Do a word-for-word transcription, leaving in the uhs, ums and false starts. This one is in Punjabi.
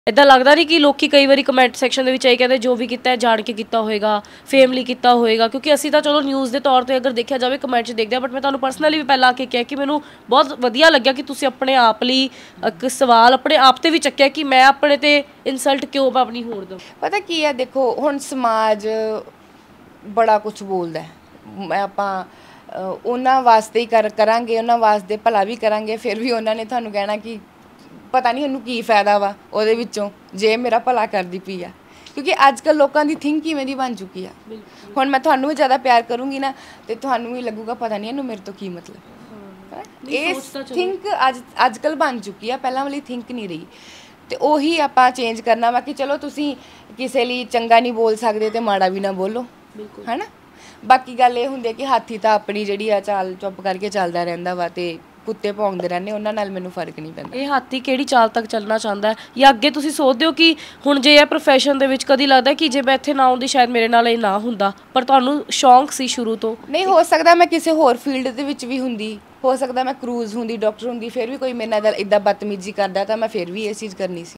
ਇੱਦਾਂ ਲੱਗਦਾ ਨਹੀਂ ਕਿ ਲੋਕੀ ਕਈ ਵਾਰੀ ਕਮੈਂਟ ਸੈਕਸ਼ਨ ਦੇ ਵਿੱਚ ਆਈ ਕਹਿੰਦੇ ਜੋ ਵੀ ਕੀਤਾ ਹੈ ਜਾਣ ਕੇ ਕੀਤਾ ਹੋਏਗਾ, ਫੇਮ ਲਈ ਕੀਤਾ ਹੋਏਗਾ, ਕਿਉਂਕਿ ਅਸੀਂ ਤਾਂ ਚਲੋ ਨਿਊਜ਼ ਦੇ ਤੌਰ 'ਤੇ ਅਗਰ ਦੇਖਿਆ ਜਾਵੇ ਕਮੈਂਟ 'ਚ ਦੇਖਦੇ ਹਾਂ, ਬਟ ਮੈਂ ਤੁਹਾਨੂੰ ਪਰਸਨਲੀ ਵੀ ਪਹਿਲਾਂ ਆ ਕੇ ਕਿਹਾ ਕਿ ਮੈਨੂੰ ਬਹੁਤ ਵਧੀਆ ਲੱਗਿਆ ਕਿ ਤੁਸੀਂ ਆਪਣੇ ਆਪ ਲਈ ਇੱਕ ਸਵਾਲ ਆਪਣੇ ਆਪ 'ਤੇ ਵੀ ਚੱਕਿਆ ਕਿ ਮੈਂ ਆਪਣੇ 'ਤੇ ਇਨਸਲਟ ਕਿਉਂ ਆਪਣੀ ਹੋਰ ਦਵਾਂ। ਪਤਾ ਕੀ ਹੈ, ਦੇਖੋ ਹੁਣ ਸਮਾਜ ਬੜਾ ਕੁਛ ਬੋਲਦਾ, ਮੈਂ ਆਪਾਂ ਉਹਨਾਂ ਵਾਸਤੇ ਹੀ ਕਰ ਕਰਾਂਗੇ ਉਹਨਾਂ ਵਾਸਤੇ ਭਲਾ ਵੀ ਕਰਾਂਗੇ, ਫਿਰ ਵੀ ਉਹਨਾਂ ਨੇ ਤੁਹਾਨੂੰ ਕਹਿਣਾ ਕਿ ਪਤਾ ਨਹੀਂ ਉਹਨੂੰ ਕੀ ਫਾਇਦਾ ਵਾ ਉਹਦੇ ਵਿੱਚੋਂ ਜੇ ਮੇਰਾ ਭਲਾ ਕਰਦੀ ਪਈ ਆ, ਕਿਉਂਕਿ ਅੱਜ ਕੱਲ੍ਹ ਲੋਕਾਂ ਦੀ ਥਿੰਕ ਕਿਵੇਂ ਦੀ ਬਣ ਚੁੱਕੀ ਆ। ਹੁਣ ਮੈਂ ਤੁਹਾਨੂੰ ਵੀ ਜ਼ਿਆਦਾ ਪਿਆਰ ਕਰੂੰਗੀ ਨਾ ਤੇ ਤੁਹਾਨੂੰ ਵੀ ਲੱਗੂਗਾ ਪਤਾ ਨਹੀਂ ਇਹਨੂੰ ਮੇਰੇ ਤੋਂ ਕੀ ਮਤਲਬ। ਇਹ ਥਿੰਕ ਅੱਜ ਅੱਜ ਕੱਲ੍ਹ ਬਣ ਚੁੱਕੀ ਆ, ਪਹਿਲਾਂ ਵਾਲੀ ਥਿੰਕ ਨਹੀਂ ਰਹੀ। ਤੇ ਉਹੀ ਆਪਾਂ ਚੇਂਜ ਕਰਨਾ ਵਾ ਕਿ ਚਲੋ ਤੁਸੀਂ ਕਿਸੇ ਲਈ ਚੰਗਾ ਨਹੀਂ ਬੋਲ ਸਕਦੇ ਤੇ ਮਾੜਾ ਵੀ ਨਾ ਬੋਲੋ, ਹੈ ਨਾ। ਬਾਕੀ ਗੱਲ ਇਹ ਹੁੰਦੀ ਹੈ ਕਿ ਹਾਥੀ ਤਾਂ ਆਪਣੀ ਜਿਹੜੀ ਆ ਚਾਲ ਚੁੱਪ ਕਰਕੇ ਚੱਲਦਾ ਰਹਿੰਦਾ ਵਾ ਤੇ ਕੁੱਤੇ ਭੌਂਕਦੇ ਰਹਿੰਦੇ, ਉਹਨਾਂ ਨਾਲ ਮੈਨੂੰ ਫਰਕ ਨਹੀਂ ਪੈਂਦਾ। ਇਹ ਹਾਥੀ ਕਿਹੜੀ ਚਾਲ ਤੱਕ ਚੱਲਣਾ ਚਾਹੁੰਦਾ ਜਾਂ ਅੱਗੇ ਤੁਸੀਂ ਸੋਚਦੇ ਹੋ ਕਿ ਹੁਣ ਜੇ ਇਹ ਪ੍ਰੋਫੈਸ਼ਨ ਦੇ ਵਿੱਚ ਕਦੀ ਲੱਗਦਾ ਕਿ ਜੇ ਮੈਂ ਇੱਥੇ ਨਾ ਆਉਂਦੀ ਸ਼ਾਇਦ ਮੇਰੇ ਨਾਲ ਇਹ ਨਾ ਹੁੰਦਾ, ਪਰ ਤੁਹਾਨੂੰ ਸ਼ੌਂਕ ਸੀ ਸ਼ੁਰੂ ਤੋਂ? ਨਹੀਂ, ਹੋ ਸਕਦਾ ਮੈਂ ਕਿਸੇ ਹੋਰ ਫੀਲਡ ਦੇ ਵਿੱਚ ਵੀ ਹੁੰਦੀ, ਹੋ ਸਕਦਾ ਮੈਂ ਕਰੂਜ਼ ਹੁੰਦੀ, ਡਾਕਟਰ ਹੁੰਦੀ, ਫਿਰ ਵੀ ਕੋਈ ਮੇਰੇ ਨਾਲ ਇੱਦਾਂ ਬਦਤਮੀਜ਼ੀ ਕਰਦਾ ਤਾਂ ਮੈਂ ਫਿਰ ਵੀ ਇਹ ਚੀਜ਼ ਕਰਨੀ ਸੀ।